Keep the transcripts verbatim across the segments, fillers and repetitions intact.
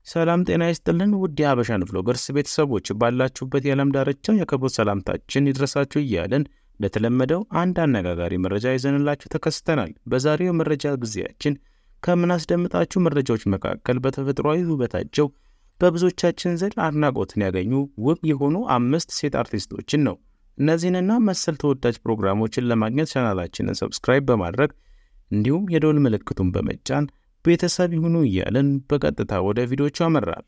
ሰላም ጤና ይስጥልን ውድ የሀበሻን ቭሎገርስ ቤተሰቦች ባላችሁበት የዓለም ዳርቻ የከበረ ሰላምታችን ይድረሳችሁ እያልን እንደተለመደው አንድ አነጋጋሪ መረጃ ይዘንላችሁ ተከስተናል። በዛሬው መረጃ ጊዜያችን ከምናስደምጣችሁ መረጃዎች መካከል በተፈጥሯዊ ውበታቸው በብዙዎቻችን ዘንድ አድናቆትን ያገኙ ውብ የሆኑ አምስት ሴት አርቲስቶችን ነው። እነዚህንና መሰል ተወዳጅ ፕሮግራሞችን ለማግኘት ቻናላችንን ሰብስክራይብ በማድረግ እንዲሁም የደወል ምልክቱን በመጫን ቤተሰብ ይሁኑ እያልን በቀጥታ ወደ ቪዲዮቹ አመራን።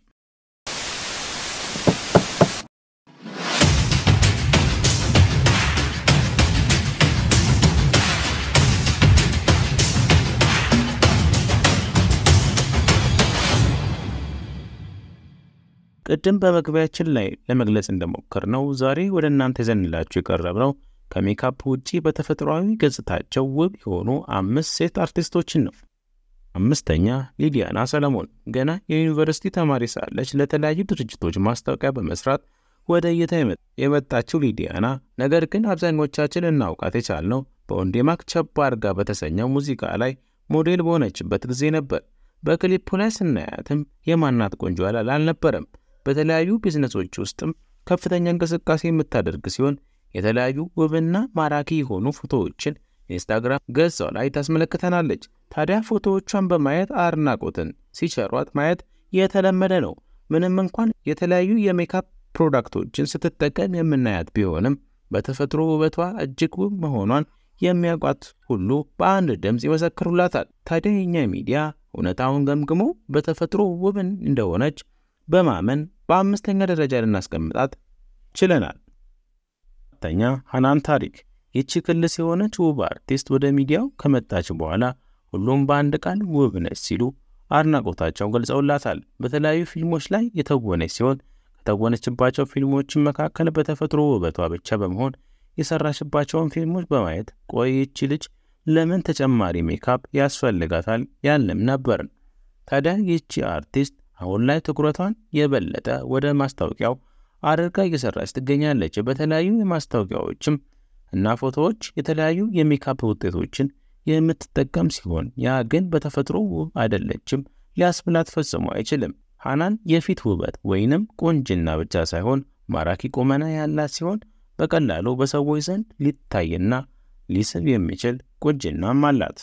ቅድም በመግቢያችን ላይ ለመግለጽ እንደሞከርነው ዛሬ ወደ እናንተ ይዘንላችሁ የቀረብነው ከሜካፕ ውጪ በተፈጥሯዊ ገጽታቸው ውብ የሆኑ አምስት ሴት አርቲስቶችን ነው። አምስተኛ ሊዲያና ሰለሞን ገና የዩኒቨርሲቲ ተማሪ ሳለች ለተለያዩ ድርጅቶች ማስታወቂያ በመስራት ወደ እይታ የመጣችው ሊዲያና ነገር ግን አብዛኞቻችን እናውቃት የቻልነው በወንዴማክ ቸባ አርጋ በተሰኘው ሙዚቃ ላይ ሞዴል በሆነችበት ጊዜ ነበር። በክሊፑ ላይ ስናያትም የማናት ቆንጆ ያላል አልነበረም። በተለያዩ ቢዝነሶች ውስጥም ከፍተኛ እንቅስቃሴ የምታደርግ ሲሆን የተለያዩ ውብና ማራኪ የሆኑ ፎቶዎችን ኢንስታግራም ገጿ ላይ ታስመለክተናለች። ታዲያ ፎቶዎቿን በማየት አድናቆትን ሲቸሯት ማየት የተለመደ ነው። ምንም እንኳን የተለያዩ የሜካፕ ፕሮዳክቶችን ስትጠቀም የምናያት ቢሆንም በተፈጥሮ ውበቷ እጅግ ውብ መሆኗን የሚያውቋት ሁሉ በአንድ ድምፅ ይመሰክሩላታል። ታዲያ የኛ ሚዲያ እውነታውን ገምግሞ በተፈጥሮ ውብ እንደሆነች በማመን በአምስተኛ ደረጃ ልናስቀምጣት ችለናል። አራተኛ ሃናን ታሪክ ይቺ ክልስ የሆነች ውብ አርቲስት ወደ ሚዲያው ከመጣች በኋላ ሁሉም በአንድ ቃል ውብ ነች ሲሉ አድናቆታቸውን ገልጸውላታል። በተለያዩ ፊልሞች ላይ የተወነች ሲሆን ከተወነችባቸው ፊልሞች መካከል በተፈጥሮ ውበቷ ብቻ በመሆን የሰራችባቸውን ፊልሞች በማየት ቆይ ይቺ ልጅ ለምን ተጨማሪ ሜካፕ ያስፈልጋታል ያለም ነበር። ታዲያ ይቺ አርቲስት አሁን ላይ ትኩረቷን የበለጠ ወደ ማስታወቂያው አድርጋ እየሰራች ትገኛለች። በተለያዩ የማስታወቂያዎችም እና ፎቶዎች የተለያዩ የሜካፕ ውጤቶችን የምትጠቀም ሲሆን ያ ግን በተፈጥሮ ውብ አይደለችም ሊያስብላት ፈጽሞ አይችልም። ሃናን የፊት ውበት ወይንም ቁንጅና ብቻ ሳይሆን ማራኪ ቁመና ያላት ሲሆን በቀላሉ በሰዎች ዘንድ ሊታይና ሊስብ የሚችል ቁንጅናም አላት።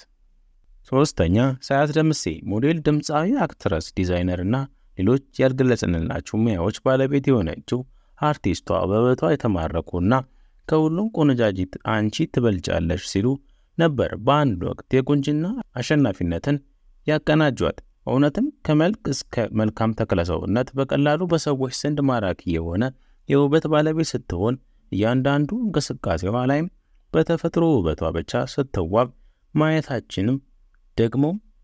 ሶስተኛ ሳያት ደምሴ ሞዴል፣ ድምፃዊ፣ አክትረስ፣ ዲዛይነር እና ሌሎች ያልገለጽንላችሁ ሙያዎች ባለቤት የሆነችው አርቲስቷ በውበቷ የተማረኩና ከሁሉም ቆነጃጅት አንቺ ትበልጫለሽ ሲሉ ነበር በአንድ ወቅት የቁንጅና አሸናፊነትን ያቀናጇት። እውነትም ከመልክ እስከ መልካም ተክለሰውነት በቀላሉ በሰዎች ዘንድ ማራኪ የሆነ የውበት ባለቤት ስትሆን እያንዳንዱ እንቅስቃሴዋ ላይም በተፈጥሮ ውበቷ ብቻ ስትዋብ ማየታችንም ደግሞ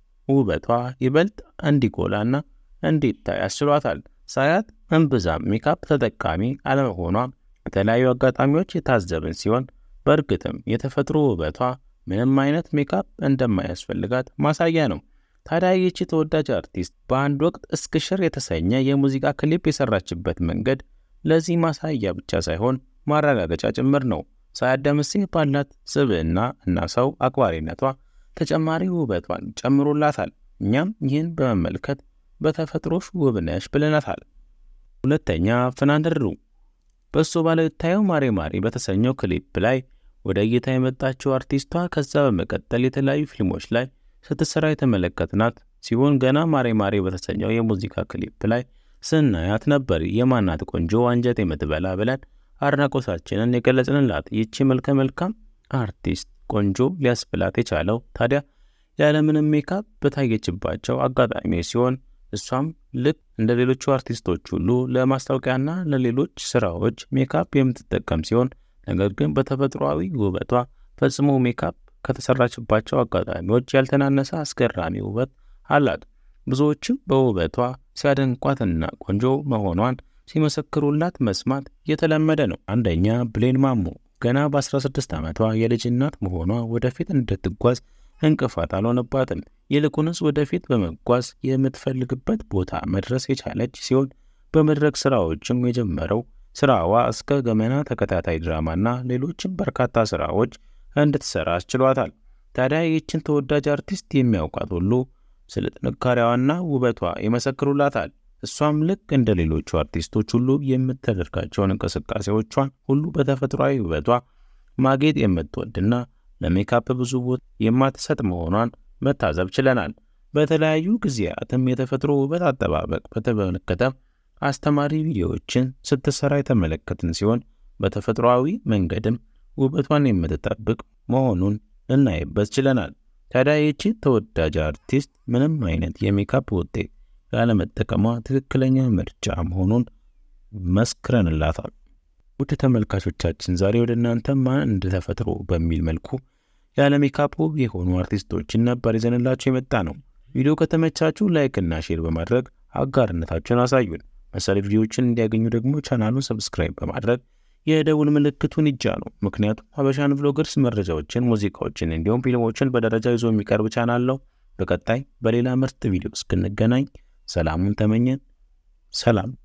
ውበቷ ይበልጥ እንዲጎላና እንዲታይ ያስችሏታል። ሳያት እምብዛም ሜካፕ ተጠቃሚ አለመሆኗ በተለያዩ አጋጣሚዎች የታዘብን ሲሆን በእርግጥም የተፈጥሮ ውበቷ ምንም አይነት ሜካፕ እንደማያስፈልጋት ማሳያ ነው። ታዲያ ይህች ተወዳጅ አርቲስት በአንድ ወቅት እስክሽር የተሰኘ የሙዚቃ ክሊፕ የሰራችበት መንገድ ለዚህ ማሳያ ብቻ ሳይሆን ማረጋገጫ ጭምር ነው። ሳያት ደምሴ ባላት ስብዕና እና ሰው አክባሪነቷ ተጨማሪ ውበቷን ጨምሮላታል። እኛም ይህን በመመልከት በተፈጥሮሽ ውብ ነሽ ብለናታል። ሁለተኛ ፍናን ድሩ በሱ ባለው ታየው ማሬ ማሬ በተሰኘው ክሊፕ ላይ ወደ እይታ የመጣችው አርቲስቷ ከዛ በመቀጠል የተለያዩ ፊልሞች ላይ ስትሰራ የተመለከትናት ሲሆን ገና ማሬ ማሬ በተሰኘው የሙዚቃ ክሊፕ ላይ ስናያት ነበር የማናት ቆንጆ አንጀት የምትበላ ብለን አድናቆታችንን የገለጽንላት። ይቺ መልከ መልካም አርቲስት ቆንጆ ሊያስብላት የቻለው ታዲያ ያለምንም ሜካፕ በታየችባቸው አጋጣሚ ሲሆን እሷም ልክ እንደ ሌሎቹ አርቲስቶች ሁሉ ለማስታወቂያና ለሌሎች ስራዎች ሜካፕ የምትጠቀም ሲሆን ነገር ግን በተፈጥሯዊ ውበቷ ፈጽሞ ሜካፕ ከተሰራችባቸው አጋጣሚዎች ያልተናነሰ አስገራሚ ውበት አላት። ብዙዎችም በውበቷ ሲያደንቋትና ቆንጆ መሆኗን ሲመሰክሩላት መስማት የተለመደ ነው። አንደኛ ብሌን ማሞ ገና በ16 ዓመቷ የልጅ እናት መሆኗ ወደፊት እንድትጓዝ እንቅፋት አልሆነባትም። ይልቁንስ ወደፊት በመጓዝ የምትፈልግበት ቦታ መድረስ የቻለች ሲሆን በመድረክ ስራዎችም የጀመረው ስራዋ እስከ ገመና ተከታታይ ድራማና ሌሎችም በርካታ ስራዎች እንድትሰራ አስችሏታል። ታዲያ ይህችን ተወዳጅ አርቲስት የሚያውቃት ሁሉ ስለ ጥንካሬዋና ውበቷ ይመሰክሩላታል። እሷም ልክ እንደ ሌሎቹ አርቲስቶች ሁሉ የምታደርጋቸውን እንቅስቃሴዎቿን ሁሉ በተፈጥሯዊ ውበቷ ማጌጥ የምትወድና ለሜካፕ ብዙ ቦታ የማትሰጥ መሆኗን መታዘብ ችለናል። በተለያዩ ጊዜያትም የተፈጥሮ ውበት አጠባበቅ በተመለከተ አስተማሪ ቪዲዮዎችን ስትሰራ የተመለከትን ሲሆን በተፈጥሯዊ መንገድም ውበቷን የምትጠብቅ መሆኑን ልናይበት ችለናል። ታዲያ ይህች ተወዳጅ አርቲስት ምንም አይነት የሜካፕ ውጤት ያለመጠቀሟ ትክክለኛ ምርጫ መሆኑን መስክረንላታል። ውድ ተመልካቾቻችን ዛሬ ወደ እናንተ ማን እንደ ተፈጥሮ በሚል መልኩ ያለ ሜካፕ ውብ የሆኑ አርቲስቶችን ነበር ይዘንላችሁ የመጣ ነው። ቪዲዮ ከተመቻችሁ ላይክ እና ሼር በማድረግ አጋርነታችሁን አሳዩን። መሰል ቪዲዮዎችን እንዲያገኙ ደግሞ ቻናሉን ሰብስክራይብ በማድረግ የደውል ምልክቱን ይጫኑ። ምክንያቱም ሀበሻን ቭሎገርስ መረጃዎችን፣ ሙዚቃዎችን እንዲሁም ፊልሞችን በደረጃ ይዞ የሚቀርብ ቻናል ነው። በቀጣይ በሌላ ምርጥ ቪዲዮ እስክንገናኝ ሰላሙን ተመኘን። ሰላም።